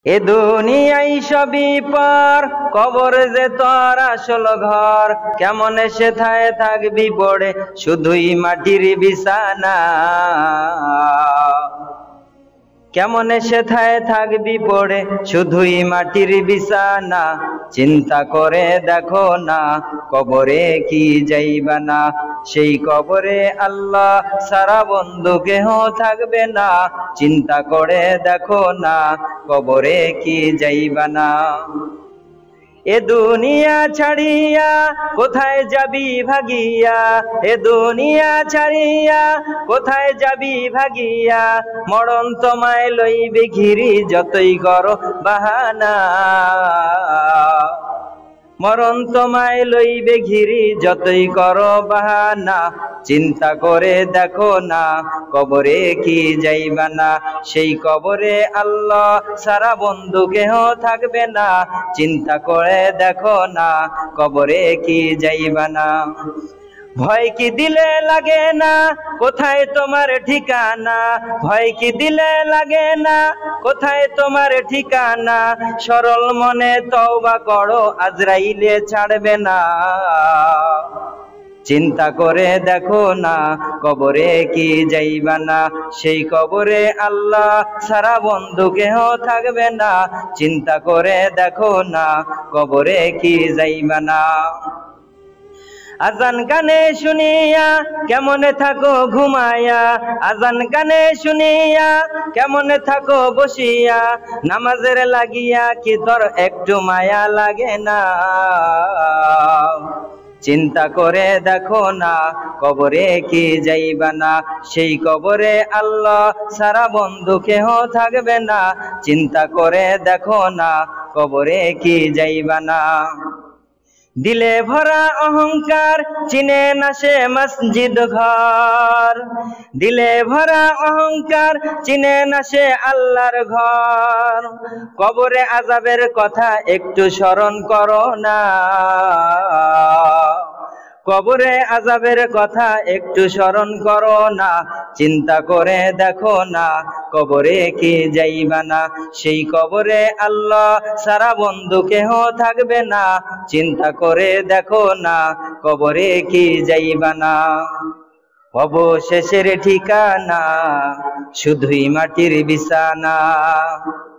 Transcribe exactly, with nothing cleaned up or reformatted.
এ দুনিয়াই সবই পর, কবর যে তোর আসল ঘর। কেমন সেথায় থাকবি পড়ে শুধুই মাটির বিছানা, কেমন সেথায় থাকবি পড়ে শুধুই মাটির বিছানা। চিন্তা করে দেখো না কবরে কি যাইবা না, সেই কবরে আল্লাহ সারা বন্ধু কেহ থাকবে না। চিন্তা করে দেখো না কবরে কি যাইবা না। এ দুনিয়া ছাড়িয়া কোথায় যাবি ভাগিয়া, এ দুনিয়া ছাড়িয়া কোথায় যাবি ভাগিয়া। মরণ তোমায় লইবে ঘিরি যতই করো বাহানা, মরণ তোমায় লইবে ঘিরি যতই করো বাহানা। চিন্তা করে দেখো না কবরে কি যাইবা না, সেই কবরে আল্লাহ সারা বন্ধু কেহ থাকবে না। চিন্তা করে দেখো না কবরে কি যাইবা না। ভয় কি দিলে লাগে না কোথায় তোমার ঠিকানা, ভয় কি দিলে লাগে না কোথায় তোমার ঠিকানা। সরল মনে তওবা করো আজরাইলে ছাড়বে না। চিন্তা করে দেখো না কবরে কি যাইবা না, সেই কবরে আল্লাহ সারা বন্ধু কেহ থাকবে না। চিন্তা করে দেখো না কবরে কি যাইবা না। আজান কানে শুনিয়া কেমনে থাকো ঘুমায়া, আজান কানে শুনিয়া কেমনে থাকো বসিয়া। নামাজের লাগিয়া কি তোর একটু মায়া লাগে না। চিন্তা করে দেখো না কবরে কি যাইবা না, সেই কবরে আল্লাহ সারা বন্ধু কেহ থাকবে না। চিন্তা করে দেখো না কবরে কি যাইবা না। দিলে ভরা অহংকার চিনে না সে মসজিদ ঘর, দিলে ভরা অহংকার চিনে না সে আল্লাহর ঘর। কবরে আযাবের কথা একটু স্মরণ করো না, কবরে আযাবের কথা একটু স্মরণ করো না। চিন্তা করে দেখো না কবরে কি যাইবা না, সেই কবরে আল্লাহ সারা বন্ধু কেহ থাকবে না। চিন্তা করে দেখো না কবরে কি যাইবা না। অবশেষের ঠিকানা শুধুই মাটির বিছানা।